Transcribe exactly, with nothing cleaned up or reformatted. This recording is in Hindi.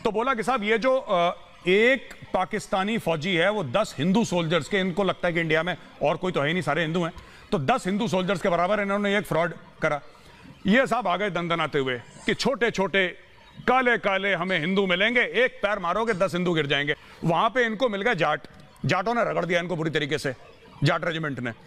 तो बोला कि साहब ये जो एक पाकिस्तानी फौजी है वो दस हिंदू सोल्जर्स के, इनको लगता है कि इंडिया में और कोई तो है नहीं, सारे हिंदू हैं, तो दस हिंदू सोल्जर्स के बराबर इन्होंने एक फ्रॉड करा। ये साहब आ गए दंदनाते हुए कि छोटे छोटे काले काले हमें हिंदू मिलेंगे, एक पैर मारोगे दस हिंदू गिर जाएंगे। वहां पे इनको मिल गए जाट, जाटों ने रगड़ दिया इनको बुरी तरीके से, जाट रेजिमेंट ने।